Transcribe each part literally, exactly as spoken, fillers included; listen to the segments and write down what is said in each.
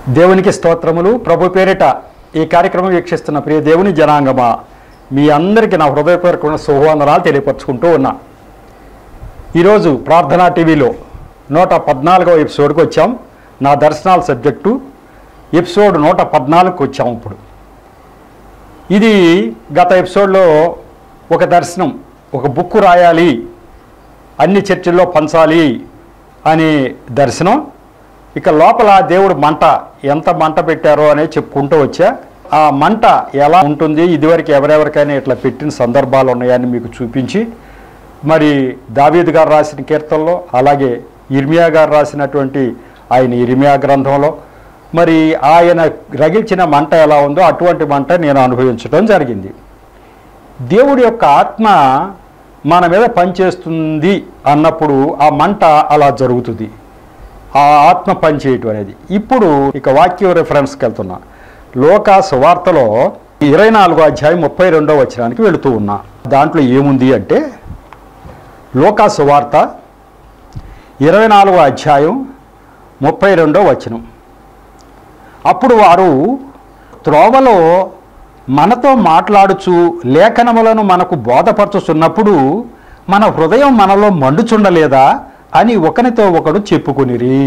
దేవునికి స్తోత్రములు. ప్రభు పేరిట ఈ కార్యక్రమం వీక్షిస్తున్న ప్రియ దేవుని జనాంగమా, మీ అందరికీ నా హృదయపూర్వకమైన శుభవందనాలు తెలియపరుచుకుంటూ ఉన్నా. ఈరోజు ప్రార్థనా టీవీలో నూట పద్నాలుగవ ఎపిసోడ్కి వచ్చాం. నా దర్శనాల సబ్జెక్టు ఎపిసోడ్ నూట పద్నాలుగుకి వచ్చాం. ఇప్పుడు ఇది గత ఎపిసోడ్లో ఒక దర్శనం, ఒక బుక్ రాయాలి, అన్ని చర్చిల్లో పంచాలి అనే దర్శనం. ఇక లోపల దేవుడు మంట ఎంత మంట పెట్టారో అనేది చెప్పుకుంటూ వచ్చా. ఆ మంట ఎలా ఉంటుంది, ఇదివరకు ఎవరెవరికైనా ఇట్లా పెట్టిన సందర్భాలు ఉన్నాయని మీకు చూపించి, మరి దావీదు గారు రాసిన కీర్తనలో, అలాగే ఇర్మియా గారు రాసినటువంటి ఆయన ఇర్మియా గ్రంథంలో మరి ఆయన రగిల్చిన మంట ఎలా ఉందో అటువంటి మంట నేను అనుభవించడం జరిగింది. దేవుడి యొక్క ఆత్మ మన మీద పనిచేస్తుంది అన్నప్పుడు ఆ మంట అలా జరుగుతుంది, ఆ ఆత్మ పని చేయటం అనేది. ఇప్పుడు ఇక వాక్య రెఫరెన్స్కి వెళ్తున్నా. లోకా సువార్తలో ఇరవై నాలుగో అధ్యాయం ముప్పై రెండో వచనానికి వెళుతూ ఉన్నా. దాంట్లో ఏముంది అంటే, లోకా సువార్త ఇరవై నాలుగో అధ్యాయం ముప్పై రెండో వచనం. అప్పుడు వారు త్రోవలో మనతో మాట్లాడుచు లేఖనములను మనకు బోధపరచుచున్నప్పుడు మన హృదయం మనలో మండుచుండలేదా అని ఒకరితో ఒకడు చెప్పుకొనిరి.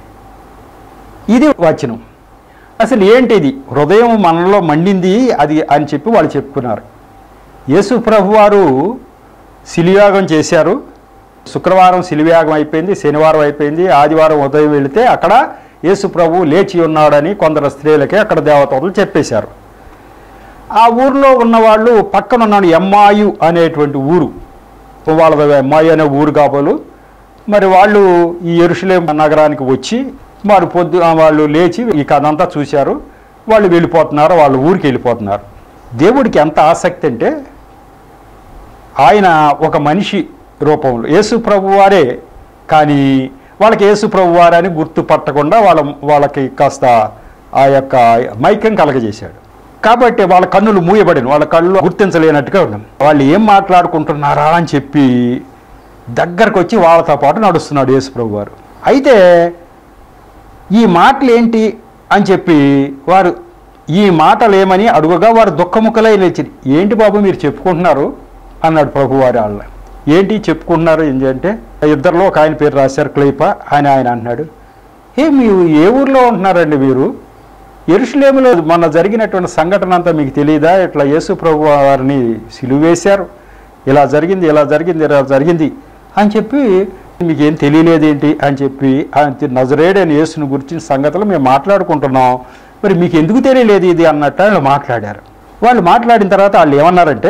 ఇది వచనం. అసలు ఏంటిది? హృదయం మనలో మండింది అది అని చెప్పి వాళ్ళు చెప్పుకున్నారు. యేసు ప్రభు వారు శిలువయాగం చేశారు. శుక్రవారం శిలువయాగం అయిపోయింది, శనివారం అయిపోయింది, ఆదివారం ఉదయం వెళితే అక్కడ యేసు ప్రభు లేచి ఉన్నాడని కొందరు స్త్రీలకే అక్కడ దేవతలు చెప్పేశారు. ఆ ఊరిలో ఉన్నవాళ్ళు పక్కనున్నాడు ఎమ్మాయు అనేటువంటి ఊరు, వాళ్ళ ఎమ్మాయు అనే ఊరు కాబోలు. మరి వాళ్ళు ఈ యెరూషలేం నగరానికి వచ్చి మరి పొద్దు వాళ్ళు లేచి ఈ కథ అంతా చూశారు. వాళ్ళు వెళ్ళిపోతున్నారు, వాళ్ళ ఊరికి వెళ్ళిపోతున్నారు. దేవుడికి ఎంత ఆసక్తి అంటే, ఆయన ఒక మనిషి రూపంలో యేసు ప్రభు వారే, కానీ వాళ్ళకి యేసు ప్రభు వారని గుర్తుపట్టకుండా వాళ్ళ వాళ్ళకి కాస్త ఆ యొక్క మైకం కలగజేశాడు. కాబట్టి వాళ్ళ కన్నులు మూయబడిన, వాళ్ళ కళ్ళు గుర్తించలేనట్టుగా ఉన్నాం. వాళ్ళు ఏం మాట్లాడుకుంటున్నారా అని చెప్పి దగ్గరకు వచ్చి వాళ్ళతో పాటు నడుస్తున్నాడు యేసు ప్రభు వారు. అయితే ఈ మాటలు ఏంటి అని చెప్పి వారు ఈ మాటలు ఏమని అడుగుగా వారు దుఃఖముఖలై లేచి, ఏంటి బాబు మీరు చెప్పుకుంటున్నారు అన్నాడు ప్రభువారి. వాళ్ళ ఏంటి చెప్పుకుంటున్నారు ఏంటంటే, ఇద్దరిలో ఒక ఆయన పేరు రాశారు క్లైప అని. ఆయన అంటున్నాడు, ఏ మీరు ఏ ఊర్లో ఉంటున్నారండి మీరు? యెరూషలేములో మొన్న జరిగినటువంటి సంఘటన అంతా మీకు తెలియదా? ఇట్లా యేసు ప్రభు వారిని సిలువ వేశారు, ఇలా జరిగింది ఇలా జరిగింది ఇలా జరిగింది అని చెప్పి మీకేం తెలియలేదేంటి అని చెప్పి నజరేయుడైన యేసుని గురించిన సంగతులు మేము మాట్లాడుకుంటున్నాం, మరి మీకు ఎందుకు తెలియలేదు ఇది అన్నట్టు వాళ్ళు మాట్లాడారు. వాళ్ళు మాట్లాడిన తర్వాత వాళ్ళు ఏమన్నారంటే,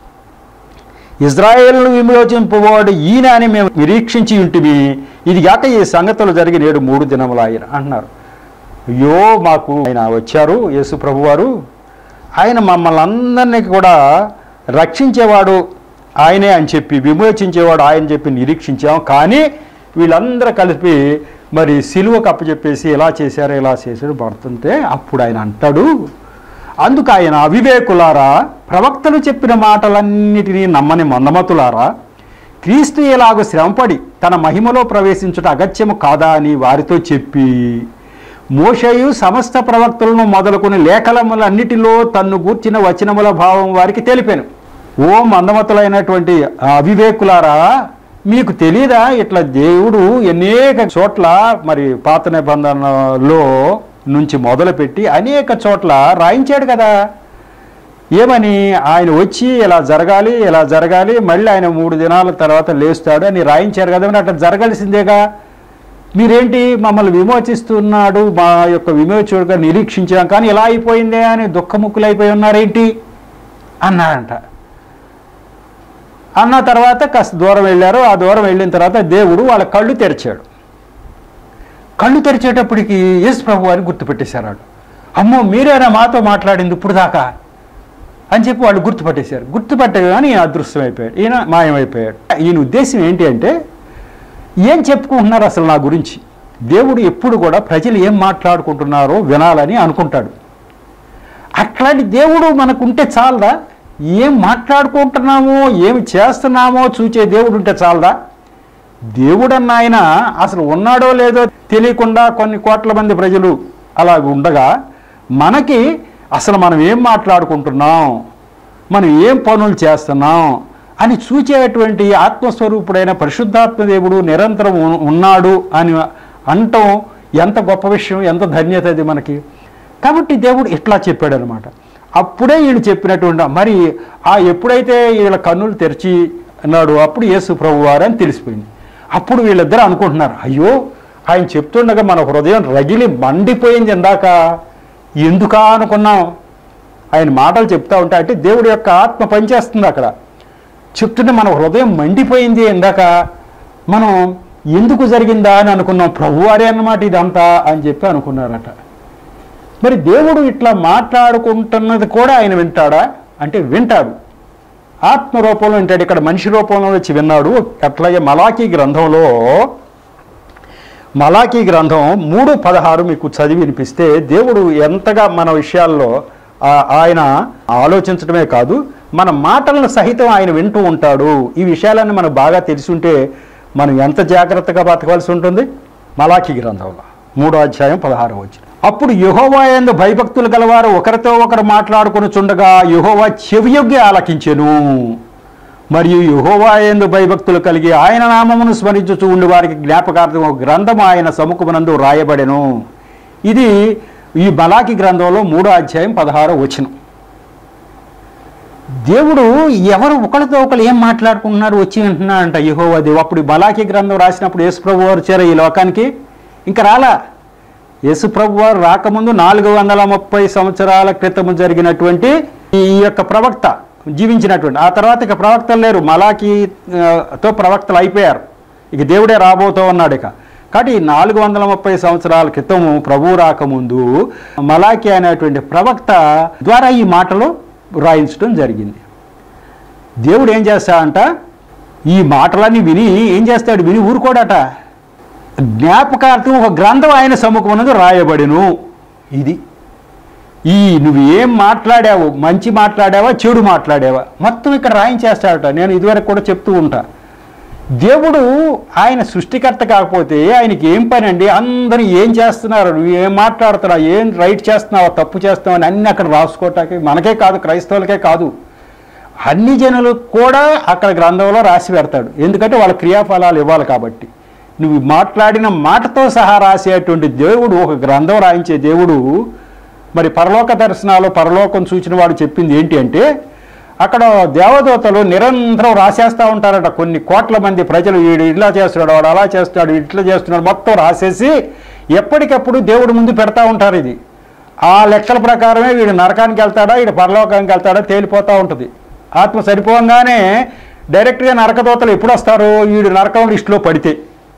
ఇజ్రాయేలును విమోచింపబోడు ఈయన అని మేము నిరీక్షించి ఉంటిమి, ఇది కాక ఈ సంగతులు జరిగి నేడు మూడు దినములు ఆయన అంటున్నారు. అయ్యో, మాకు ఆయన వచ్చారు యేసు ప్రభువారు, ఆయన మమ్మల్ని అందరినీ కూడా రక్షించేవాడు ఆయనే అని చెప్పి, విమోచించేవాడు ఆయన చెప్పి నిరీక్షించాం. కానీ వీళ్ళందరూ కలిపి మరి సిలువకు అప్పచెప్పేసి ఇలా చేశారు ఇలా చేశారు పడుతుంటే అప్పుడు ఆయన అంటాడు, అందుకు ఆయన, అవివేకులారా, ప్రవక్తలు చెప్పిన మాటలన్నిటినీ నమ్మని మందమతులారా, క్రీస్తు ఎలాగో శ్రమపడి తన మహిమలో ప్రవేశించుట అగత్యము కాదా అని వారితో చెప్పి, మోషేయు సమస్త ప్రవక్తలను మొదలుకొని లేఖలములన్నిటిలో తన్ను గూర్చిన వచనముల భావం వారికి తెలిపాను. ఓ మందమతులైనటువంటి అవివేకులారా, మీకు తెలీదా ఇట్లా దేవుడు అనేక చోట్ల మరి పాత నిబంధనలో నుంచి మొదలుపెట్టి అనేక చోట్ల రాయించాడు కదా. ఏమని? ఆయన వచ్చి ఇలా జరగాలి ఇలా జరగాలి, మళ్ళీ ఆయన మూడు దినాల తర్వాత లేస్తాడు అని రాయించారు కదా. అట్లా జరగాల్సిందేగా. మీరేంటి మమ్మల్ని విమోచిస్తున్నాడు, మా యొక్క విమోచకుడుగా నిరీక్షించాం, కానీ ఇలా అయిపోయిందే అని దుఃఖముక్కులైపోయి ఉన్నారేంటి అన్నారంట. అన్న తర్వాత కాస్త దూరం వెళ్ళారు. ఆ దూరం వెళ్ళిన తర్వాత దేవుడు వాళ్ళ కళ్ళు తెరిచాడు. కళ్ళు తెరిచేటప్పటికి యేసు ప్రభు వారిని గుర్తుపెట్టేశారు. వాళ్ళు, అమ్మో మీరేనా మాతో మాట్లాడింది ఇప్పుడు దాకా అని చెప్పి వాళ్ళు గుర్తుపట్టేశారు. గుర్తుపట్టే కానీ ఈయన అదృశ్యం అయిపోయాడు, ఈయన మాయమైపోయాడు. ఈయన ఉద్దేశం ఏంటి అంటే, ఏం చెప్పుకుంటున్నారు అసలు నా గురించి? దేవుడు ఎప్పుడు కూడా ప్రజలు ఏం మాట్లాడుకుంటున్నారో వినాలని అనుకుంటాడు. అట్లాంటి దేవుడు మనకుంటే చాలదా? ఏం మాట్లాడుకుంటున్నామో ఏమి చేస్తున్నామో చూచే దేవుడు ఉంటే చాలదా? దేవుడన్న ఆయన అసలు ఉన్నాడో లేదో తెలియకుండా కొన్ని కోట్ల మంది ప్రజలు అలా ఉండగా మనకి అసలు మనం ఏం మాట్లాడుకుంటున్నాం, మనం ఏం పనులు చేస్తున్నాం అని చూచేటువంటి ఆత్మస్వరూపుడైన పరిశుద్ధాత్మదేవుడు నిరంతరం ఉన్నాడు అని అంటాం ఎంత గొప్ప విషయం, ఎంత ధన్యత అది మనకి. కాబట్టి దేవుడు ఇట్లా చెప్పాడు అనమాట. అప్పుడే వీళ్ళు చెప్పినటువంటి మరి ఆ ఎప్పుడైతే వీళ్ళ కన్నులు తెరిచి అన్నాడు అప్పుడు యేసు ప్రభువారు అని తెలిసిపోయింది. అప్పుడు వీళ్ళిద్దరూ అనుకుంటున్నారు, అయ్యో ఆయన చెప్తుండగా మన హృదయం రగిలి మండిపోయింది ఇందాక, ఎందుకా అనుకున్నాం. ఆయన మాటలు చెప్తా ఉంటే అంటే దేవుడి యొక్క ఆత్మ పనిచేస్తుంది అక్కడ. చెప్తుంటే మన హృదయం మండిపోయింది ఇందాక, మనం ఎందుకు జరిగిందా అని అనుకున్నాం, ప్రభువారే అన్నమాట ఇదంతా అని చెప్పి అనుకున్నారట. మరి దేవుడు ఇట్లా మాట్లాడుకుంటున్నది కూడా ఆయన వింటాడా అంటే వింటాడు. ఆత్మ రూపంలో వింటాడు. ఇక్కడ మనిషి రూపంలో వచ్చి విన్నాడు. అట్లాగే మలాకీ గ్రంథంలో మలాకీ గ్రంథం మూడు పదహారు మీకు చదివి వినిపిస్తే దేవుడు ఎంతగా మన విషయాల్లో ఆయన ఆలోచించడమే కాదు మన మాటలను సహితం ఆయన వింటూ ఉంటాడు. ఈ విషయాలన్నీ మనకు బాగా తెలిసి ఉంటే మనం ఎంత జాగ్రత్తగా బతకవలసి ఉంటుంది. మలాకీ గ్రంథంలో మూడో అధ్యాయం పదహారు వచ్చిన అప్పుడు యెహోవా యందు భయభక్తులు గలవారు ఒకరితో ఒకరు మాట్లాడుకుని చుండగా యెహోవా చెవియొగ్గి ఆలకించెను. మరియు యెహోవా యందు భయభక్తులు కలిగి ఆయన నామమును స్మరించుచూ ఉండి వారికి జ్ఞాపకార్థం ఒక గ్రంథం ఆయన సముఖమునందు రాయబడెను. ఇది ఈ మలాకీ గ్రంథంలో మూడో అధ్యాయం పదహారో వచనం. దేవుడు ఎవరు ఒకరితో ఒకరు ఏం మాట్లాడుకుంటున్నారు వచ్చి వింటున్నారంట యెహోవా దేవుడు. అప్పుడు మలాకీ గ్రంథం రాసినప్పుడు యేసుప్రభు వారు వచ్చారు ఈ లోకానికి, ఇంకా రాలా. యేసుప్రభు వారు రాకముందు నాలుగు వందల ముప్పై సంవత్సరాల క్రితము జరిగినటువంటి ఈ యొక్క ప్రవక్త జీవించినటువంటి, ఆ తర్వాత ఇక ప్రవక్తలు లేరు, మలాకీతో ప్రవక్తలు అయిపోయారు, ఇక దేవుడే రాబోతూ ఉన్నాడు. ఇక కాబట్టి నాలుగు వందల ముప్పై సంవత్సరాల క్రితము ప్రభువు రాకముందు మలాకీ అనేటువంటి ప్రవక్త ద్వారా ఈ మాటలు రాయించడం జరిగింది. దేవుడు ఏం చేస్తాడంట, ఈ మాటలన్నీ విని ఏం చేస్తాడు, విని ఊరుకోడట. జ్ఞాపకార్థం ఒక గ్రంథం ఆయన సముఖమునందు రాయబడిను. ఇది ఈ నువ్వు ఏం మాట్లాడావు, మంచి మాట్లాడావా చెడు మాట్లాడావా మొత్తం ఇక్కడ రాయించేస్తాడట. నేను ఇదివరకు కూడా చెప్తూ ఉంటా, దేవుడు ఆయన సృష్టికర్త కాకపోతే ఆయనకి ఏం పని అండి, అందరూ ఏం చేస్తున్నారు, నువ్వు ఏం మాట్లాడుతున్నావు, ఏం రైట్ చేస్తున్నావా తప్పు చేస్తున్నావు అని అన్నీ అక్కడ రాసుకోవటానికి, మనకే కాదు క్రైస్తవులకే కాదు అన్ని జనులకు కూడా అక్కడ గ్రంథంలో రాసి పెడతాడు. ఎందుకంటే వాళ్ళ క్రియాఫలాలు ఇవ్వాలి కాబట్టి. నువ్వు మాట్లాడిన మాటతో సహా రాసేటువంటి దేవుడు, ఒక గ్రంథం రాయించే దేవుడు. మరి పరలోక దర్శనాలు పరలోకం సూచిన వాడు చెప్పింది ఏంటి అంటే, అక్కడ దేవదూతలు నిరంతరం రాసేస్తూ ఉంటారట. కొన్ని కోట్ల మంది ప్రజలు వీడు ఇట్లా చేస్తున్నాడు, వాడు అలా చేస్తున్నాడు, ఇట్లా చేస్తున్నాడు మొత్తం రాసేసి ఎప్పటికప్పుడు దేవుడి ముందు పెడతా ఉంటారు. ఇది ఆ లెక్కల ప్రకారమే వీడు నరకానికి వెళ్తాడా వీడు పరలోకానికి వెళ్తాడా తేలిపోతూ ఉంటుంది. ఆత్మ సరిపోగానే డైరెక్ట్గా నరకదూతలు ఎప్పుడు వస్తారు, వీడు నరకం లిస్టులో పడితే.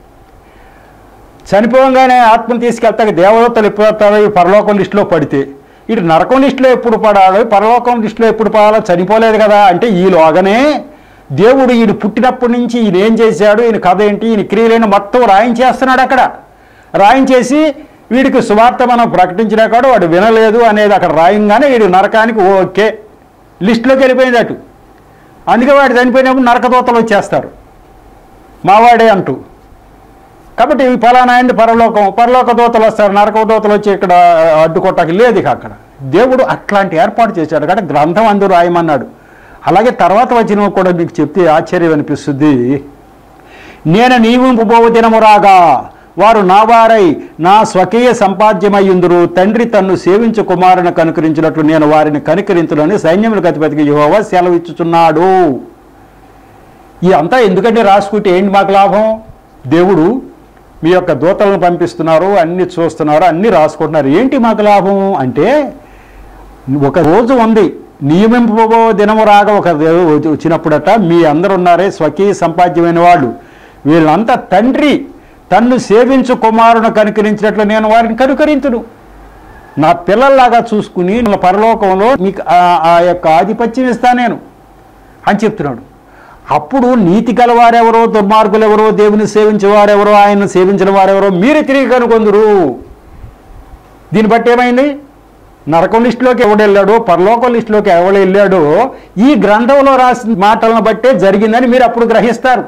చనిపోగానే ఆత్మను తీసుకెళ్తాక దేవదూతలు ఎప్పుడు వస్తారో ఈ పరలోకం లిస్టులో పడితే. ఇటు నరకం లిస్టులో ఎప్పుడు పడాలో పరలోకం లిస్టులో ఎప్పుడు పడాలో చనిపోలేదు కదా. అంటే ఈలోగానే దేవుడు ఈయన పుట్టినప్పటి నుంచి ఈయన ఏం చేశాడు, ఈయన కథ ఏంటి, ఈయన క్రియలేని మొత్తం రాయించేస్తున్నాడు అక్కడ. రాయించేసి వీడికి సువార్త మనం ప్రకటించినా కూడా వాడు వినలేదు అనేది అక్కడ రాయంగానే వీడు నరకానికి ఓకే లిస్టులోకి వెళ్ళిపోయింది అటు. అందుకే వాడు చనిపోయినప్పుడు నరకదూతలు వచ్చేస్తారు మావాడే అంటూ. కాబట్టి ఈ ఫలానా అయింది పరలోకం, పరలోక దూతలు వస్తారు, నరక దూతలు వచ్చి ఇక్కడ అడ్డుకోవటానికి లేదు. ఇక అక్కడ దేవుడు అట్లాంటి ఏర్పాటు చేశాడు కాబట్టి గ్రంథం అందరూ రాయమన్నాడు. అలాగే తర్వాత వచ్చిన కూడా మీకు చెప్తే ఆశ్చర్యం అనిపిస్తుంది. నేను నియమింపబోవు దినము రాగా వారు నా వారై నా స్వకీయ సంపాద్యమయ్యుందురు, తండ్రి తన్ను సేవించు కుమారుని కనుకరించినట్లు నేను వారిని కనుకరించులని సైన్యములకు అధిపతికి యెహోవా సెలవిచ్చుచున్నాడు. ఇదంతా ఎందుకంటే రాసుకుంటే ఏంటి మాకు లాభం, దేవుడు మీ యొక్క దూతలను పంపిస్తున్నారు, అన్ని చూస్తున్నారు, అన్నీ రాసుకుంటున్నారు, ఏంటి మాకు లాభం అంటే ఒక రోజు ఉంది నియమింపబో దినము రాగా ఒక వచ్చినప్పుడట మీ అందరు ఉన్నారే స్వకీయ సంపాద్యమైన వాళ్ళు, వీళ్ళంతా తండ్రి తన్ను సేవించు కుమారుని కనుకరించినట్లు నేను వారిని కనుకరించును, నా పిల్లల్లాగా చూసుకుని పరలోకంలో మీకు ఆ యొక్క ఆధిపత్యం ఇస్తా నేను అని చెప్తున్నాడు. అప్పుడు నీతి గలవారెవరో దుర్మార్గులు ఎవరో దేవుని సేవించేవారెవరో ఆయన్ని సేవించిన వారెవరో మీరు తిరిగి కనుకొందురు. దీన్ని బట్టి ఏమైంది, నరకం లిస్టులోకి ఎవడు వెళ్ళాడో పరలోకం లిస్టులోకి ఎవడు వెళ్ళాడో ఈ గ్రంథంలో రాసిన మాటలను బట్టే జరిగిందని మీరు అప్పుడు గ్రహిస్తారు.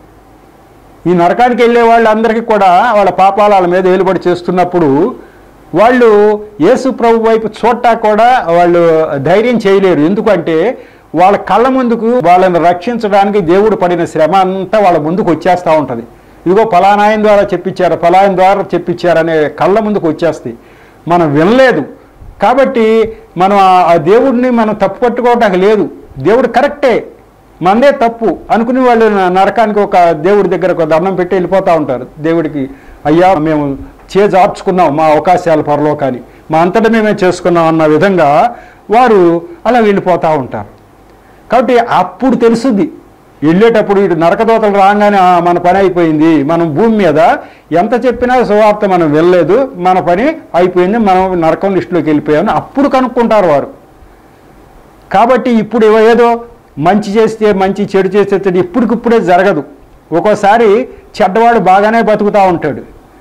ఈ నరకానికి వెళ్ళే వాళ్ళందరికీ కూడా వాళ్ళ పాపాల వాళ్ళ మీద ఏలుబడి చేస్తున్నప్పుడు వాళ్ళు యేసు ప్రభు వైపు చూడటా కూడా వాళ్ళు ధైర్యం చేయలేరు. ఎందుకంటే వాళ్ళ కళ్ళ ముందుకు వాళ్ళని రక్షించడానికి దేవుడు పడిన శ్రమ అంతా వాళ్ళ ముందుకు వచ్చేస్తూ ఉంటుంది. ఇదిగో ఫలానాయన ద్వారా చెప్పించారు, ఫలాయన ద్వారా చెప్పించారనే కళ్ళ ముందుకు వచ్చేస్తాయి. మనం వినలేదు కాబట్టి మనం ఆ దేవుడిని మనం తప్పు పట్టుకోవటానికి లేదు. దేవుడు కరెక్టే, మనదే తప్పు అనుకుని వాళ్ళు నరకానికి ఒక దేవుడి దగ్గర ఒక దండం పెట్టి వెళ్ళిపోతూ ఉంటారు. దేవుడికి అయ్యా మేము చేజార్చుకున్నాం మా అవకాశాల పరలోకాన్ని, మా అంతటా మేమే చేసుకున్నాం అన్న విధంగా వారు అలా వెళ్ళిపోతూ ఉంటారు. కాబట్టి అప్పుడు తెలుసుద్ది, వెళ్ళేటప్పుడు ఇటు నరకదోతలు రాగానే మన పని అయిపోయింది, మనం భూమి మీద ఎంత చెప్పినా సువార్త మనం వెళ్ళలేదు, మన పని అయిపోయింది, మనం నరకం లిస్టులోకి వెళ్ళిపోయామని అప్పుడు కనుక్కుంటారు వారు. కాబట్టి ఇప్పుడు ఏదో మంచి చేస్తే మంచి, చెడు చేస్తే ఇప్పటికిప్పుడే జరగదు. ఒక్కోసారి చెడ్డవాడు బాగానే బతుకుతూ ఉంటాడు.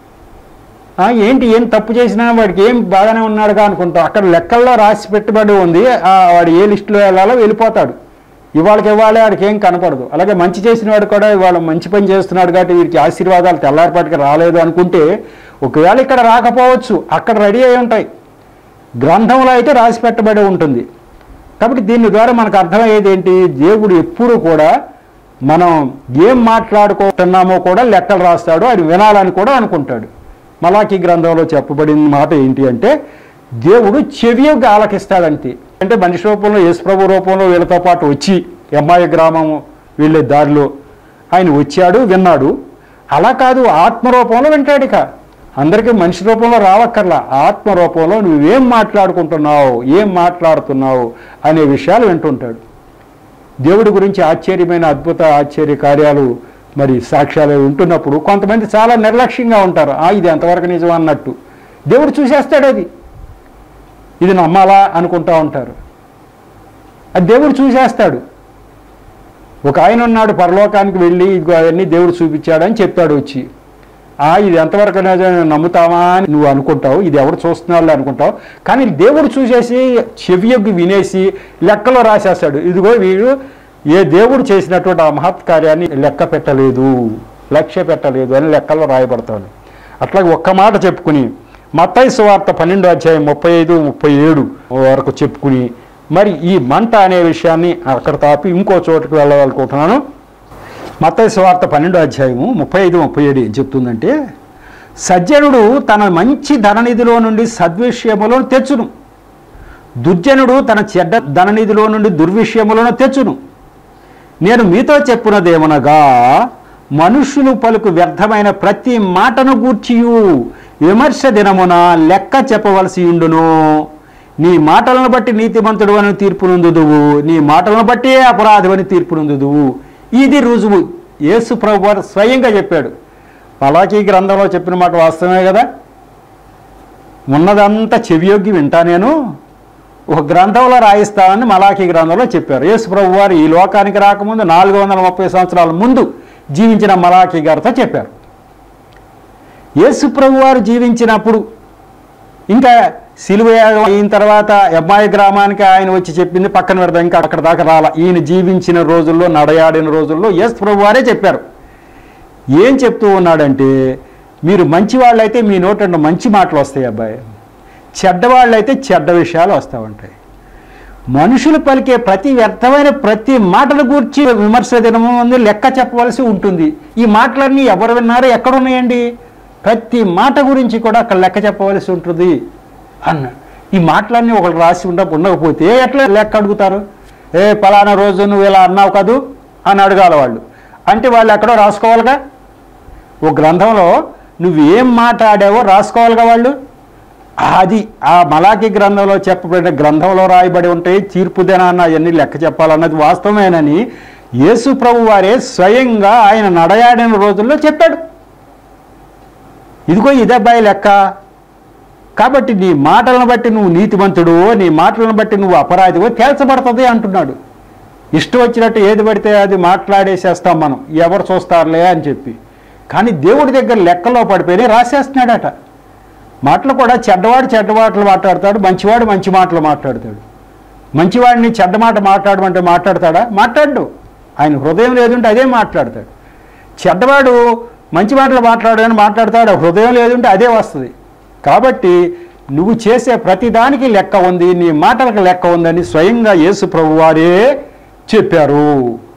ఏంటి ఏం తప్పు చేసినా వాడికి ఏం బాగానే ఉన్నాడుగా అనుకుంటాం. అక్కడ లెక్కల్లో రాసి పెట్టుబడి ఉంది, వాడు ఏ లిస్టులో వెళ్ళాలో వెళ్ళిపోతాడు. ఇవాళకి ఇవ్వాలి వాడికి ఏం కనపడదు. అలాగే మంచి చేసిన వాడు కూడా ఇవాళ మంచి పని చేస్తున్నాడు కాబట్టి వీరికి ఆశీర్వాదాలు తెల్లారిపాటికి రాలేదు అనుకుంటే ఒకవేళ ఇక్కడ రాకపోవచ్చు, అక్కడ రెడీ అయి ఉంటాయి. గ్రంథంలో అయితే రాసి పెట్టబడి ఉంటుంది. కాబట్టి దీని ద్వారా మనకు అర్థమయ్యేది ఏంటి, దేవుడు ఎప్పుడూ కూడా మనం ఏం మాట్లాడుకుంటున్నామో కూడా లెక్కలు రాస్తాడు, అది వినాలని కూడా అనుకుంటాడు. మలాకీ గ్రంథంలో చెప్పబడిన మాట ఏంటి అంటే దేవుడు చెవియొగ్గి ఆలకిస్తాడంతే. అంటే మనిషి రూపంలో యేసుప్రభు రూపంలో వీళ్ళతో పాటు వచ్చి ఎమ్మాయి గ్రామం వెళ్ళే దారిలో ఆయన వచ్చాడు, విన్నాడు. అలా కాదు, ఆత్మరూపంలో వింటాడు. ఇక అందరికీ మనిషి రూపంలో రావక్కర్లా, ఆత్మరూపంలో నువ్వేం మాట్లాడుకుంటున్నావు, ఏం మాట్లాడుతున్నావు అనే విషయాలు వింటుంటాడు. దేవుడి గురించి ఆశ్చర్యమైన అద్భుత ఆశ్చర్య కార్యాలు మరి సాక్ష్యాలు ఉంటున్నప్పుడు కొంతమంది చాలా నిర్లక్ష్యంగా ఉంటారు. ఇది ఎంతవరకు నిజం అన్నట్టు. దేవుడు చూసేస్తాడు, అది ఇది నమ్మాలా అనుకుంటూ ఉంటారు. అది దేవుడు చూసేస్తాడు. ఒక ఆయన ఉన్నాడు, పరలోకానికి వెళ్ళి ఇదిగో అవన్నీ దేవుడు చూపించాడని చెప్పాడు వచ్చి. ఇది ఎంతవరకు నమ్ముతావా అని నువ్వు అనుకుంటావు, ఇది ఎవరు చూస్తున్నాళ్ళు అనుకుంటావు. కానీ దేవుడు చూసేసి చెవియొగ్గి వినేసి లెక్కలో రాసేస్తాడు. ఇదిగో వీడు ఏ దేవుడు చేసినటువంటి ఆ మహత్కార్యాన్ని లెక్క పెట్టలేదు, లక్ష్య పెట్టలేదు అని లెక్కలో రాయబడతాడు. అట్లాగే ఒక్క మాట చెప్పుకుని మత్తయి సువార్త పన్నెండు అధ్యాయం ముప్పై ఐదు ముప్పై ఏడు వరకు చెప్పుకుని మరి ఈ మంట అనే విషయాన్ని అక్కడ తాపి ఇంకో చోటుకు వెళ్ళాలనుకుంటున్నాను. మత్తయి సువార్త పన్నెండో అధ్యాయము ముప్పై ఐదు ముప్పై ఏడు ఏం చెప్తుందంటే, సజ్జనుడు తన మంచి ధననిధిలో నుండి సద్విషయములను తెచ్చును, దుర్జనుడు తన చెడ్డ ధననిధిలో నుండి దుర్విషయములను తెచ్చును. నేను మీతో చెప్పున్నదేమనగా మనుష్యులు పలుకు వ్యర్థమైన ప్రతి మాటను గూర్చియు విమర్శ దినమున లెక్క చెప్పవలసి ఉండును. నీ మాటలను బట్టి నీతిమంతుడు అని తీర్పు నొందుదువు, నీ మాటలను బట్టి అపరాధమని తీర్పు నొందుదువు. ఇది రుజువు. యేసు ప్రభు వారు స్వయంగా చెప్పాడు. మలాకీ గ్రంథంలో చెప్పిన మాట వాస్తవమే కదా. ఉన్నదంతా చెవియొగ్గి వింటా, నేను ఒక గ్రంథంలో రాయిస్తానని మలాకీ గ్రంథంలో చెప్పారు. యేసు ప్రభు వారు ఈ లోకానికి రాకముందు నాలుగు వందల ముప్పై సంవత్సరాల ముందు జీవించిన మలాకీ గారితో చెప్పారు. యేసు ప్రభు వారు జీవించినప్పుడు ఇంకా సిలువ అయిన తర్వాత ఎమ్మాయి గ్రామానికి ఆయన వచ్చి చెప్పింది పక్కన పెడదాం, ఇంకా అక్కడ దాకా రాల. ఈయన జీవించిన రోజుల్లో, నడయాడిన రోజుల్లో యేసు ప్రభు వారే చెప్పారు. ఏం చెప్తూ ఉన్నాడంటే, మీరు మంచి వాళ్ళైతే మీ నోట మంచి మాటలు వస్తాయి అబ్బాయి, చెడ్డవాళ్ళైతే చెడ్డ విషయాలు వస్తూ ఉంటాయి. మనుషులు పలికే ప్రతి వ్యర్థమైన ప్రతి మాటల గురించి విమర్శ దినము ముందు లెక్క చెప్పవలసి ఉంటుంది. ఈ మాటలన్నీ ఎవరు విన్నారో ఎక్కడున్నాయండి? ప్రతి మాట గురించి కూడా అక్కడ లెక్క చెప్పవలసి ఉంటుంది అన్న. ఈ మాటలన్నీ ఒకళ్ళు రాసి ఉండ ఉండకపోతే ఎట్లా లెక్క అడుగుతారు? ఏ పలానా రోజు నువ్వు ఇలా అన్నావు కదూ అని అడగాలి వాళ్ళు. అంటే వాళ్ళు ఎక్కడో రాసుకోవాలిగా, ఓ గ్రంథంలో నువ్వేం మాట్లాడావో రాసుకోవాలిగా వాళ్ళు. అది ఆ మలాకీ గ్రంథంలో చెప్పబడిన గ్రంథంలో రాయబడి ఉంటాయి. తీర్పు దినాన్న అవన్నీ లెక్క చెప్పాలన్నది వాస్తవమేనని యేసు ప్రభు వారే స్వయంగా ఆయన నడయాడిన రోజుల్లో చెప్పాడు. ఇదిగో ఇదబ్బాయి లెక్క. కాబట్టి నీ మాటలను బట్టి నువ్వు నీతిమంతుడు, నీ మాటలను బట్టి నువ్వు అపరాధివో తేల్చబడుతుంది అంటున్నాడు. ఇష్టం వచ్చినట్టు ఏది పడితే అది మాట్లాడేసేస్తాం మనం, ఎవరు చూస్తారులే అని చెప్పి. కానీ దేవుడి దగ్గర లెక్కలో పడిపోయి రాసేస్తున్నాడట. మాటలు కూడా చెడ్డవాడు చెడ్డ మాటలు మాట్లాడతాడు, మంచివాడు మంచి మాటలు మాట్లాడతాడు. మంచివాడిని చెడ్డ మాట మాట్లాడమంటే మాట్లాడతాడా? మాట్లాడు. ఆయన హృదయం లేదుంటే అదే మాట్లాడతాడు. చెడ్డవాడు మంచి మాటలు మాట్లాడని మాట్లాడతాడు, హృదయం లేదుంటే అదే వస్తుంది. కాబట్టి నువ్వు చేసే ప్రతిదానికి లెక్క ఉంది, నీ మాటలకు లెక్క ఉందని స్వయంగా యేసు ప్రభు వారే చెప్పారు.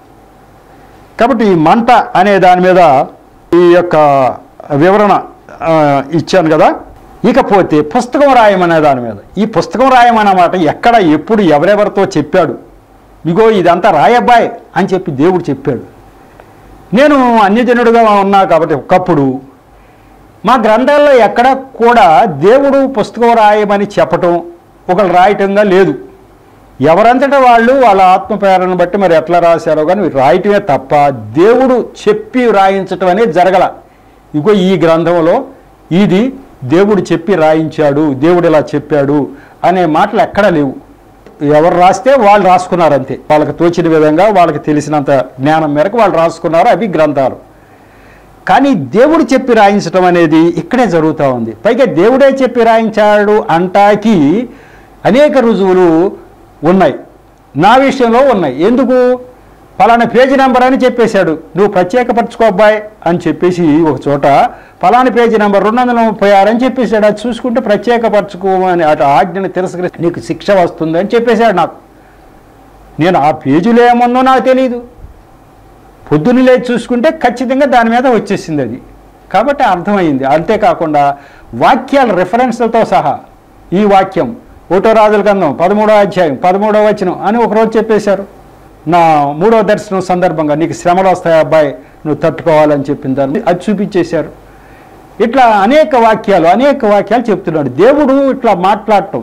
కాబట్టి ఈ మంట అనే దాని మీద ఈ యొక్క వివరణ ఇచ్చాను కదా. ఇకపోతే పుస్తకం రాయమనే దాని మీద, ఈ పుస్తకం రాయమన్నమాట ఎక్కడ ఎప్పుడు ఎవరెవరితో చెప్పాడు, ఇగో ఇదంతా రాయబ్బాయ్ అని చెప్పి దేవుడు చెప్పాడు. నేను అన్యజనుడుగా ఉన్నా కాబట్టి ఒకప్పుడు మా గ్రంథాల్లో ఎక్కడ కూడా దేవుడు పుస్తకం రాయమని చెప్పటం ఒకళ్ళు రాయటంగా లేదు. ఎవరంతటా వాళ్ళు వాళ్ళ ఆత్మప్రేరణ బట్టి మరి ఎట్లా రాశారో కానీ రాయటమే తప్ప దేవుడు చెప్పి రాయించటం అనేది జరగల. ఇగో ఈ గ్రంథంలో ఇది దేవుడు చెప్పి రాయించాడు, దేవుడు ఇలా చెప్పాడు అనే మాటలు ఎక్కడా లేవు. ఎవరు రాస్తే వాళ్ళు రాసుకున్నారు అంతే, వాళ్ళకి తోచిన విధంగా వాళ్ళకి తెలిసినంత జ్ఞానం మేరకు వాళ్ళు రాసుకున్నారు, అవి గ్రంథాలు. కానీ దేవుడు చెప్పి రాయించటం అనేది ఇక్కడే జరుగుతూ ఉంది. పైగా దేవుడే చెప్పి రాయించాడు అంటాకి అనేక రుజువులు ఉన్నాయి, నా విషయంలో ఉన్నాయి. ఎందుకు? ఫలానా పేజీ నెంబర్ అని చెప్పేశాడు, నువ్వు ప్రత్యేకపరచుకో అబ్బాయి అని చెప్పేసి ఒక చోట ఫలానా పేజీ నెంబర్ రెండు వందల ముప్పై ఆరు అని చెప్పేశాడు. అది చూసుకుంటే ప్రత్యేకపరచుకోమని అటు ఆజ్ఞని తిరస్కరిస్తే నీకు శిక్ష వస్తుంది అని చెప్పేశాడు నాకు. నేను ఆ పేజీలో ఏముందో నాకు తెలియదు, పొద్దున్న లేచి చూసుకుంటే ఖచ్చితంగా దాని మీద వచ్చేసింది అది. కాబట్టి అర్థమైంది. అంతేకాకుండా వాక్యాల రెఫరెన్స్లతో సహా ఈ వాక్యం ఒకటో రాజుల గ్రంథం పదమూడో అధ్యాయం పదమూడవ వచనం అని ఒకరోజు చెప్పేశారు. నా మూడవ దర్శనం సందర్భంగా నీకు శ్రమలు వస్తాయి అబ్బాయి, నువ్వు తట్టుకోవాలని చెప్పిన దాన్ని అది చూపించేశారు. ఇట్లా అనేక వాక్యాలు అనేక వాక్యాలు చెప్తున్నాడు. దేవుడు ఇట్లా మాట్లాడటం,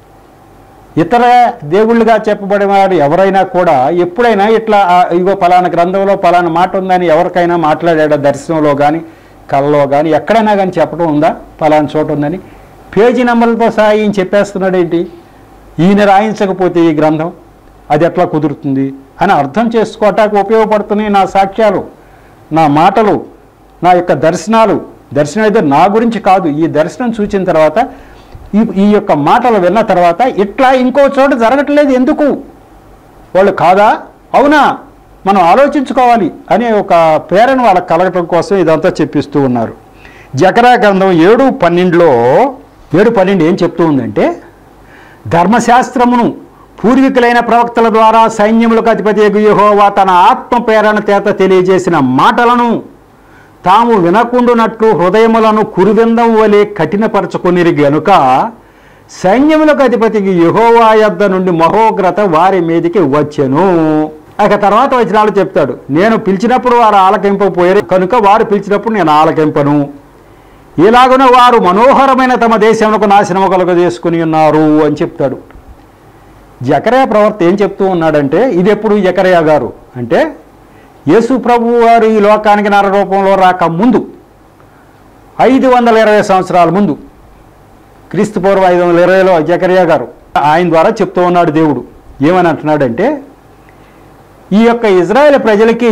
ఇతర దేవుళ్ళుగా చెప్పబడేవాడు ఎవరైనా కూడా ఎప్పుడైనా ఇట్లా ఇగో పలానా గ్రంథంలో పలానా మాట ఉందని ఎవరికైనా మాట్లాడాడా? దర్శనంలో కానీ కళ్ళలో కానీ ఎక్కడైనా కానీ చెప్పడం ఉందా పలానా చోట ఉందని? పేజీ నెంబర్లతో సహా ఈయన చెప్పేస్తున్నాడు ఏంటి? ఈయన రాయించకపోతే ఈ గ్రంథం అది ఎట్లా కుదురుతుంది అని అర్థం చేసుకోవటానికి ఉపయోగపడుతున్నాయి నా సాక్ష్యాలు, నా మాటలు, నా యొక్క దర్శనాలు. దర్శనం అయితే నా గురించి కాదు, ఈ దర్శనం చూసిన తర్వాత ఈ ఈ యొక్క మాటలు విన్న తర్వాత ఇట్లా ఇంకో చోట జరగట్లేదు ఎందుకు? వాళ్ళు కాదా అవునా మనం ఆలోచించుకోవాలి అనే ఒక ప్రేరణ వాళ్ళకి కలగటం కోసం ఇదంతా చెప్పిస్తూ ఉన్నారు. జకర్యా గ్రంథం ఏడు పన్నెండులో ఏడు పన్నెండు ఏం చెప్తూ ఉందంటే, ధర్మశాస్త్రమును పూర్వీకులైన ప్రవక్తల ద్వారా సైన్యములకు అధిపతి యెహోవా తన ఆత్మ ప్రేరణ చేత తెలియజేసిన మాటలను తాము వినకుండునట్లు హృదయములను కురువిందం వలె కఠినపరచుకొనిరి గనుక సైన్యములకు అధిపతికి యెహోవా యొద్ద నుండి మహోగ్రత వారి మీదికి వచ్చెను. ఇక తర్వాత వచనాలు చెప్తాడు, నేను పిలిచినప్పుడు వారు ఆలకింపపోయారు కనుక వారు పిలిచినప్పుడు నేను ఆలకింపను. ఇలాగున వారు మనోహరమైన తమ దేశములకు నాశనము కలుగజేసుకుని ఉన్నారు అని చెప్తాడు. జకర్యా ప్రవక్త ఏం చెప్తూ ఉన్నాడంటే, ఇది ఎప్పుడు జకర్యా గారు అంటే యేసు ప్రభు వారు ఈ లోకానికి నర రూపంలో రాక ముందు ఐదు వందల ఇరవై సంవత్సరాల ముందు, క్రీస్తు పూర్వం ఐదు వందల ఇరవైలో జకర్యా గారు ఆయన ద్వారా చెప్తూ ఉన్నాడు. దేవుడు ఏమని అంటున్నాడంటే, ఈ యొక్క ఇజ్రాయేల్ ప్రజలకి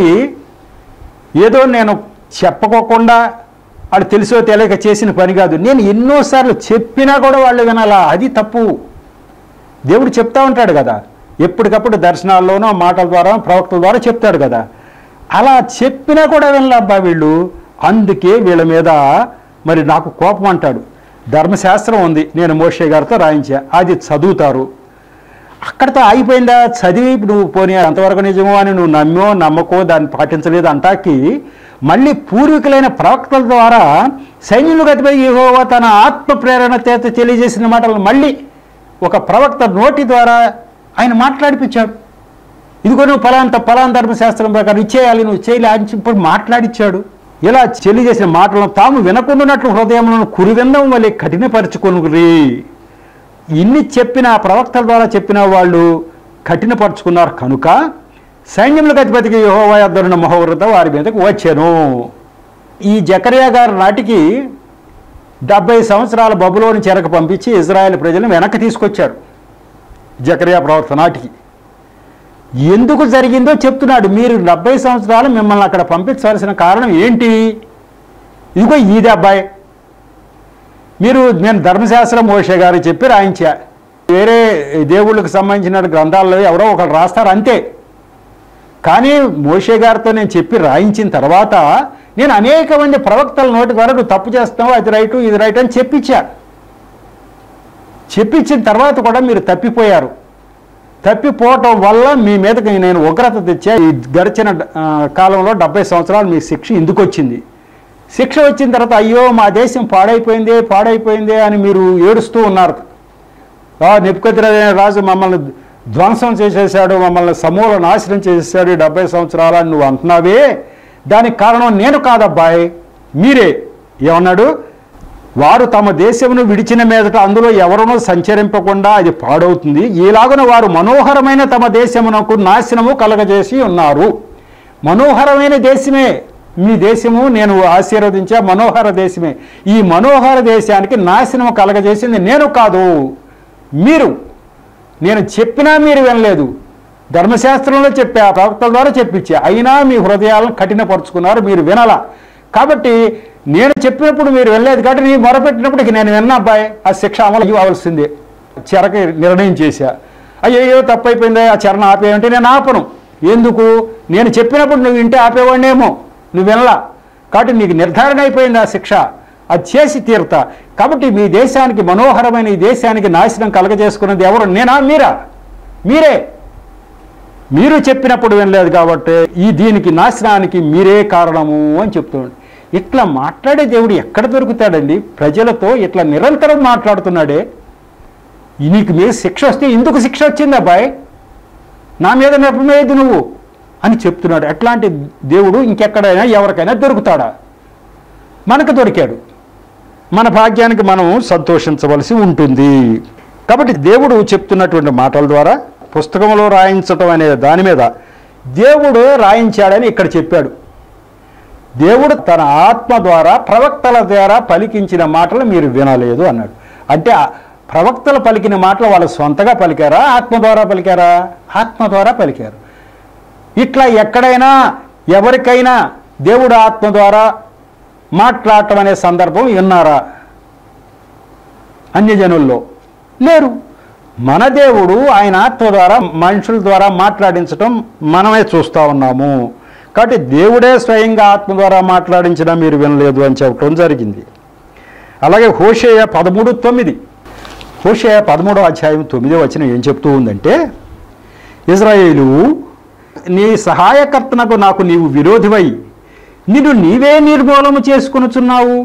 ఏదో నేను చెప్పకోకుండా వాళ్ళు తెలుసో తెలియక చేసిన పని కాదు, నేను ఎన్నోసార్లు చెప్పినా కూడా వాళ్ళు వినాలా, అది తప్పు. దేవుడు చెప్తా ఉంటాడు కదా, ఎప్పటికప్పుడు దర్శనాల్లోనో మాటల ద్వారా ప్రవక్తల ద్వారా చెప్తాడు కదా, అలా చెప్పినా కూడా వినలేబ్బా వీళ్ళు. అందుకే వీళ్ళ మీద మరి నాకు కోపం అంటాడు. ధర్మశాస్త్రం ఉంది, నేను మోషే గారితో రాయించా, అది చదువుతారు, అక్కడితో ఆగిపోయిందా? చదివి నువ్వు పోనీ అంతవరకు నిజమో అని నువ్వు నమ్మో నమ్మకో దాన్ని పాటించలేదు అంటాకి మళ్ళీ పూర్వీకులైన ప్రవక్తల ద్వారా సైన్యులకు అధిపతి యెహోవా తన ఆత్మ ప్రేరణ చేత తెలియజేసిన మాటలు మళ్ళీ ఒక ప్రవక్త నోటి ద్వారా ఆయన మాట్లాడిపించాడు. ఇదిగో నువ్వు ఫలాంత ఫలాన్ ధర్మశాస్త్రం ప్రకారం ఇచ్చేయాలి, నువ్వు చేయలే అని ఇప్పుడు మాట్లాడిచ్చాడు. ఇలా తెలియజేసిన మాటలను తాము వినకుండానట్లు హృదయములను కురివిందం వలె కఠినపరుచుకొనురి. ఇన్ని చెప్పిన ప్రవక్తల ద్వారా చెప్పిన వాళ్ళు కఠినపరుచుకున్నారు కనుక సైన్యములకు అధిపతికి యెహోవా యొద్ద నుండి మహోగ్రత వారి మీదకు వచ్చాను. ఈ జకర్యా గారి నాటికి డెబ్బై సంవత్సరాల బబులోని చెరకు పంపించి ఇజ్రాయెల్ ప్రజలను వెనక్కి తీసుకొచ్చాడు. జకర్యా ప్రవక్త నాటికి ఎందుకు జరిగిందో చెప్తున్నాడు. మీరు డెబ్బై సంవత్సరాలు మిమ్మల్ని అక్కడ పంపించవలసిన కారణం ఏంటి? ఇదిగో ఈది అబ్బాయి, మీరు నేను ధర్మశాస్త్రం మోషే గారు చెప్పి రాయించా, వేరే దేవుళ్ళకి సంబంధించిన గ్రంథాల్లో ఎవరో ఒకరు రాస్తారు అంతే. కానీ మోషే గారితో నేను చెప్పి రాయించిన తర్వాత నేను అనేక మంది ప్రవక్తల నోటి ద్వారా నువ్వు తప్పు చేస్తావు, అది రైటు ఇది రైట్ అని చెప్పించా. చెప్పించిన తర్వాత కూడా మీరు తప్పిపోయారు. తప్పిపోవటం వల్ల మీ మీదకి నేను ఉగ్రత తెచ్చా. ఈ గడిచిన కాలంలో డెబ్బై సంవత్సరాలు మీ శిక్ష ఎందుకు వచ్చింది? శిక్ష వచ్చిన తర్వాత అయ్యో మా దేశం పాడైపోయిందే పాడైపోయిందే అని మీరు ఏడుస్తూ ఉన్నారు. నెబుకద్నెజరు మమ్మల్ని ధ్వంసం చేసేసాడు, మమ్మల్ని సమూల నాశనం చేసేసాడు ఈ డెబ్బై సంవత్సరాలని నువ్వు అంటున్నావే, దానికి కారణం నేను కాదబ్బాయి, మీరే. ఏమన్నాడు? వారు తమ దేశమును విడిచిన మీదట అందులో ఎవరునూ సంచరింపకుండా అది పాడవుతుంది. ఈలాగున వారు మనోహరమైన తమ దేశమునకు నాశనము కలగజేసి ఉన్నారు. మనోహరమైన దేశమే మీ దేశము, నేను ఆశీర్వదించే మనోహర దేశమే. ఈ మనోహర దేశానికి నాశనము కలగజేసింది నేను కాదు, మీరు. నేను చెప్పినా మీరు వినలేదు. ధర్మశాస్త్రంలో చెప్పా, ప్రవక్తల ద్వారా చెప్పించా, అయినా మీ హృదయాలను కఠినపరుచుకున్నారు, మీరు వినాల. కాబట్టి నేను చెప్పినప్పుడు మీరు వెళ్ళలేదు కాబట్టి నీ మొరపెట్టినప్పటికి నేను విన్నా అబ్బాయి, ఆ శిక్ష అమలు అవ్వాల్సిందే. చెరకి నిర్ణయం చేశా. అయ్యో తప్పైపోయింది, ఆ చెరను ఆపేయంటే నేను ఆపను. ఎందుకు? నేను చెప్పినప్పుడు నువ్వు వింటే ఆపేవాడినేమో, నువ్వు వినలా. కాబట్టి నీకు నిర్ధారణ అయిపోయింది ఆ శిక్ష, అది చేసి తీరుతా. కాబట్టి మీ దేశానికి, మనోహరమైన ఈ దేశానికి నాశనం కలగజేసుకున్నది ఎవరు? నేనా మీరా? మీరే. మీరు చెప్పినప్పుడు వినలేదు కాబట్టి ఈ దీనికి నాశనానికి మీరే కారణము అని చెప్తున్నాడు. ఇట్లా మాట్లాడే దేవుడు ఎక్కడ దొరుకుతాడండి? ప్రజలతో ఇట్లా నిరంతరం మాట్లాడుతున్నాడే. నీకు మీద శిక్ష వస్తే ఎందుకు శిక్ష వచ్చింది అబ్బాయి, నా మీద నెపమేది నువ్వు అని చెప్తున్నాడు. అట్లాంటి దేవుడు ఇంకెక్కడైనా ఎవరికైనా దొరుకుతాడా? మనకు దొరికాడు. మన భాగ్యానికి మనం సంతోషించవలసి ఉంటుంది. కాబట్టి దేవుడు చెప్తున్నటువంటి మాటల ద్వారా పుస్తకంలో రాయించటం అనే దాని మీద దేవుడు రాయించాడని ఇక్కడ చెప్పాడు. దేవుడు తన ఆత్మ ద్వారా ప్రవక్తల ద్వారా పలికించిన మాటలు మీరు వినలేదు అన్నాడు. అంటే ప్రవక్తలు పలికిన మాటలు వాళ్ళు సొంతగా పలికారా, ఆత్మ ద్వారా పలికారా? ఆత్మ ద్వారా పలికారు. ఇట్లా ఎక్కడైనా ఎవరికైనా దేవుడు ఆత్మ ద్వారా మాట్లాడటం అనే సందర్భం విన్నారా? అన్యజనుల్లో లేరు. మన దేవుడు ఆయన ఆత్మ ద్వారా మనుషుల ద్వారా మాట్లాడించటం మనమే చూస్తూ ఉన్నాము. కాబట్టి దేవుడే స్వయంగా ఆత్మ ద్వారా మాట్లాడించినా మీరు వినలేదు అని చెప్పడం జరిగింది. అలాగే హోషేయ పదమూడు తొమ్మిది హోషేయ పదమూడో అధ్యాయం తొమ్మిదో వచనం ఏం చెప్తూ ఉందంటే, ఇజ్రాయేలు నీ సహాయకర్తనకు నాకు నీవు విరోధివై నిన్ను నీవే నిర్మూలము చేసుకొనుచున్నావు.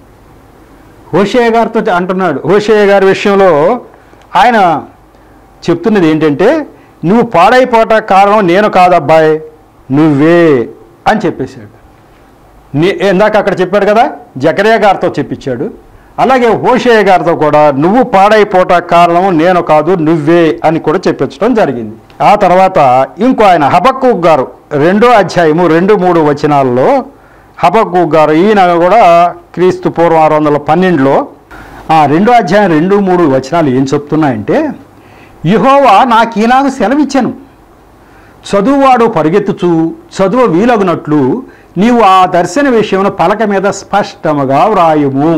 హోషేయ గారితో అంటున్నాడు. హోషేయ గారి విషయంలో ఆయన చెప్తున్నది ఏంటంటే, నువ్వు పాడైపోట కారణం నేను కాదబ్బాయి, నువ్వే అని చెప్పేశాడు. నీ ఇందాక అక్కడ చెప్పాడు కదా, జకరియా గారితో చెప్పించాడు. అలాగే హోషేయ గారితో కూడా నువ్వు పాడైపోట కారణం నేను కాదు, నువ్వే అని కూడా చెప్పించడం జరిగింది. ఆ తర్వాత ఇంకో ఆయన హబక్కూకు గారు రెండో అధ్యాయము రెండు మూడు వచనాల్లో హబక్కూకు గారు, ఈయన కూడా క్రీస్తు పూర్వం ఆరు వందల పన్నెండులో ఆ రెండో అధ్యాయం రెండు మూడు వచనాలు ఏం చెప్తున్నాయంటే, యెహోవా నాకు ఈలాగ సెలవిచ్చాను, చదువువాడు పరిగెత్తుచు చదువు వీలగునట్లు నీవు ఆ దర్శన విషయమును పలక మీద స్పష్టముగా వ్రాయుము.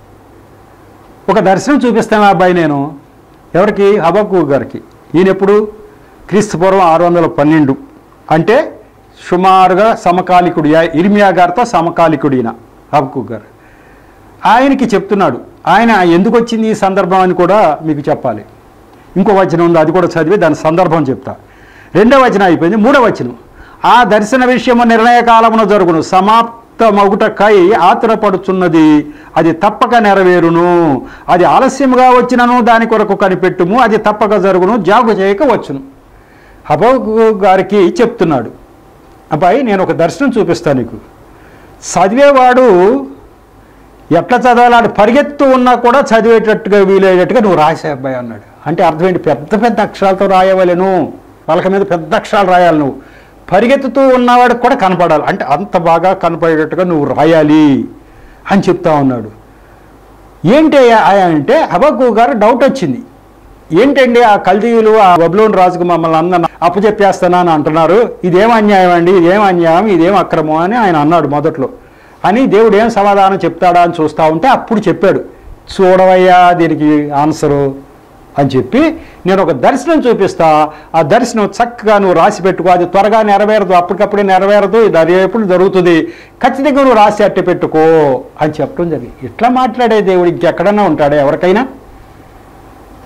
ఒక దర్శనం చూపిస్తాను అబ్బాయి నేను. ఎవరికి? హబక్కూకు గారికి. ఈయన ఎప్పుడు? క్రీస్తు పూర్వం ఆరు వందల పన్నెండు అంటే సుమారుగా సమకాలికుడు, ఇర్మియా గారితో సమకాలికుడు ఈయన హబక్కూకు గారు. ఆయనకి చెప్తున్నాడు. ఆయన ఎందుకు వచ్చింది ఈ సందర్భం అని కూడా మీకు చెప్పాలి. ఇంకో వచనం ఉంది, అది కూడా చదివి దాని సందర్భం చెప్తా. రెండో వచనం అయిపోయింది, మూడో వచనం. ఆ దర్శన విషయము నిర్ణయ కాలమున జరుగును, సమాప్తమగుటకై ఆతురపడుచున్నది, అది తప్పక నెరవేరును. అది ఆలస్యముగా వచ్చినను దాని కొరకు కనిపెట్టుము, అది తప్పక జరుగును, జాగు చేయక వచ్చును. హబక్కూకు గారికి చెప్తున్నాడు, అబ్బాయి నేను ఒక దర్శనం చూపిస్తాను నీకు, చదివేవాడు ఎట్లా చదవాలని పరిగెత్తు ఉన్నా కూడా చదివేటట్టుగా వీలయ్యేటట్టుగా నువ్వు రాసే అబ్బాయి అన్నాడు. అంటే అర్థం ఏంటి? పెద్ద పెద్ద అక్షరాలతో రాయవలేను, పలక మీద పెద్ద అక్షరాలు రాయాలి. నువ్వు పరిగెత్తుతూ ఉన్నవాడికి కూడా కనపడాలి, అంటే అంత బాగా కనపడేటట్టుగా నువ్వు రాయాలి అని చెప్తా ఉన్నాడు. ఏంటి ఆయా అంటే హబక్కూకు గారు డౌట్ వచ్చింది. ఏంటండి ఆ కల్దీయులు ఆ బబులోను రాజుకు మమ్మల్ని అందరిని అప్పచెప్పేస్తానా అని అంటున్నారు, ఇదేం అన్యాయం అండి, ఇదేం అన్యాయం, ఇదేం అక్రమం అని ఆయన అన్నాడు మొదట్లో. అని దేవుడు ఏం సమాధానం చెప్తాడా అని చూస్తూ ఉంటే అప్పుడు చెప్పాడు, చూడవయ్యా దీనికి ఆన్సరు అని చెప్పి నేను ఒక దర్శనం చూపిస్తా, ఆ దర్శనం చక్కగా నువ్వు రాసి పెట్టుకో, అది త్వరగా నెరవేరదు, అప్పటికప్పుడే నెరవేరదు, ఇది అది ఎప్పుడు జరుగుతుంది, ఖచ్చితంగా నువ్వు రాసి అట్టి పెట్టుకో అని చెప్పడం జరిగింది. ఇట్లా మాట్లాడే దేవుడు ఇంకెక్కడన్నా ఉంటాడా ఎవరికైనా?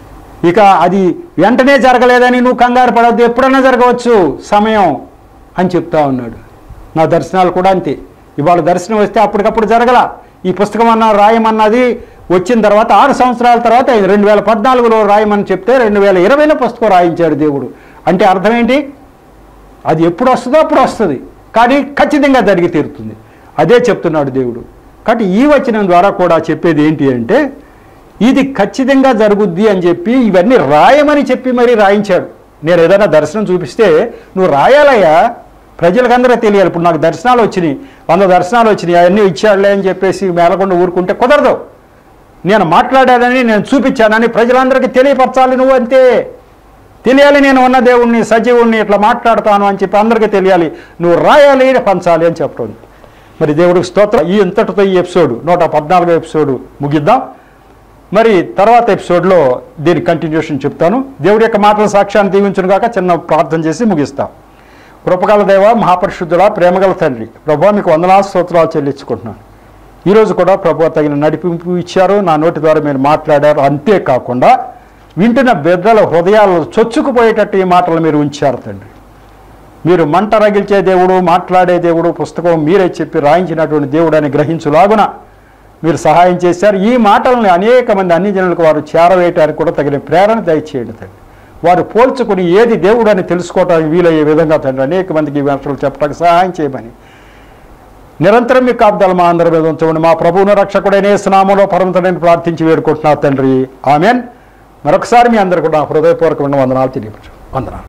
ఇక అది వెంటనే జరగలేదని నువ్వు కంగారు పడవద్దు, ఎప్పుడైనా జరగవచ్చు సమయం అని చెప్తా ఉన్నాడు. నా దర్శనాలు కూడా అంతే. ఇవాళ దర్శనం వస్తే అప్పటికప్పుడు జరగల. ఈ పుస్తకం అన్న రాయమన్నది వచ్చిన తర్వాత ఆరు సంవత్సరాల తర్వాత రెండు వేల పద్నాలుగులో రాయమని చెప్తే రెండు వేల ఇరవైలో పుస్తకం రాయించాడు దేవుడు. అంటే అర్థం ఏంటి? అది ఎప్పుడు వస్తుందో అప్పుడు వస్తుంది, కానీ ఖచ్చితంగా జరిగి తీరుతుంది. అదే చెప్తున్నాడు దేవుడు. కాబట్టి ఈ వచనం ద్వారా కూడా చెప్పేది ఏంటి అంటే, ఇది ఖచ్చితంగా జరుగుద్ది అని చెప్పి ఇవన్నీ రాయమని చెప్పి మరీ రాయించాడు. నేను ఏదైనా దర్శనం చూపిస్తే నువ్వు రాయాలయ్యా, ప్రజలకందరూ తెలియాలి. ఇప్పుడు నాకు దర్శనాలు వచ్చినాయి, వంద దర్శనాలు వచ్చినాయి, అవన్నీ ఇచ్చాడులే అని చెప్పేసి మేలకుండా ఊరుకుంటే కుదరదు. నేను మాట్లాడానని, నేను చూపించానని ప్రజలందరికీ తెలియపరచాలి. నువ్వు అంతే తెలియాలి, నేను ఉన్న దేవుణ్ణి, సజీవుణ్ణి, ఇట్లా మాట్లాడతాను అని చెప్పి అందరికీ తెలియాలి. నువ్వు రాయాలి, పంచాలి అని చెప్పడం. మరి దేవుడికి స్తోత్రం. ఈ ఇంతటితో ఈ ఎపిసోడ్ నూట పద్నాలుగో ఎపిసోడ్ ముగిద్దాం. మరి తర్వాత ఎపిసోడ్లో దీని కంటిన్యూషన్ చెప్తాను. దేవుడి యొక్క మాటల సాక్ష్యాన్ని దీవించును గాక. చిన్న ప్రార్థన చేసి ముగిస్తాం. కృపగల దేవ, మహాపరిశుద్ధుల, ప్రేమగల తండ్రి, ప్రభువా మీకు వందనాలు స్తోత్రాలు చెల్లించుకుంటున్నాను. ఈరోజు కూడా ప్రభువా తగిన నడిపింపు ఇచ్చారు, నా నోటి ద్వారా మీరు మాట్లాడారు. అంతేకాకుండా వింటున్న బిడ్డల హృదయాలు చొచ్చుకుపోయేటట్టు ఈ మాటలు మీరు ఉంచారు తండ్రి. మీరు మంట రగిల్చే దేవుడు, మాట్లాడే దేవుడు, పుస్తకం మీరే చెప్పి రాయించినటువంటి దేవుడు అని గ్రహించులాగున మీరు సహాయం చేశారు. ఈ మాటలను అనేక మంది అన్ని జనులకు వారు చేరవేయటానికి కూడా తగిన ప్రేరణ దయచేయండి తండ్రి. వారు పోల్చుకుని ఏది దేవుడు అని తెలుసుకోవడానికి వీలయ్యే విధంగా తండ్రి అనేక మందికి ఈ మాటలు చెప్పడానికి సహాయం చేయమని నిరంతరం మీ కాపుదలు మా అందరి మీద ఉంచమని మా ప్రభువును రక్షకుడైన యేసు నామములో పరమతండ్రిని ప్రార్థించి వేడుకుంటున్నా తండ్రి. ఆమెన్. మరొకసారి మీ అందరికీ కూడా హృదయపూర్వకమైన వందనాలు తెలియపరచు. వందనాలు.